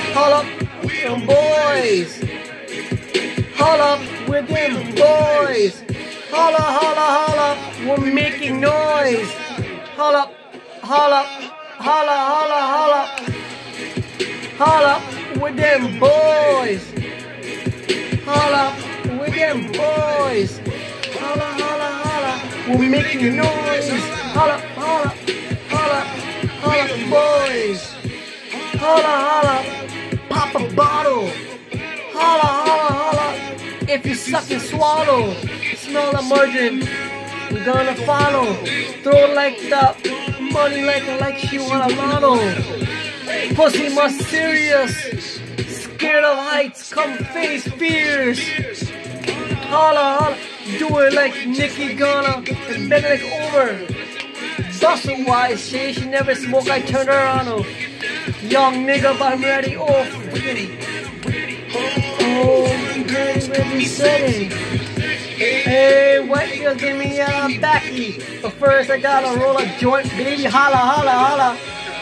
Holla with them boys. Holla with them boys. Holla, holla, holla. We're making noise. Holla, holla, holla, holla, holla. Holla with them boys. Holla with them boys. Holla, holla, holla. We're making noise. Holla, holla, holla, holla, boys. Holla, holla. Pop a bottle. Holla, holla, holla. If you suck and swallow, smell the margin. We're gonna follow. Throw like the money like she want a lotto. Pussy more serious. Scared of heights, come face fears. Holla, holla. Do it like Nicki Ghana. And bend it like over. Bustle wise, she never smoke. I turn her on. Young nigga, but I'm ready. Oh, ready, steady. Hey, what you give me a backy? But first I gotta roll a joint, baby. Holla, holla, holla.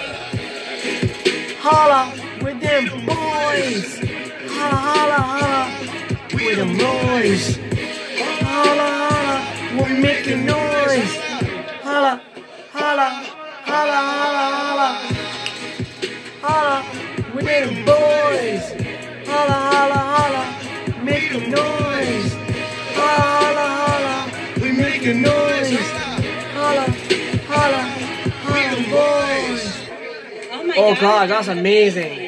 Holla with them boys. Holla, holla, holla with them noise. Holla, holla, we're making noise. Holla, holla, holla, holla, holla. Holla with them boys. Holla, holla, holla, making noise. Holla, holla, we making noise. Holla, holla, holla, boys. Oh God, that's amazing.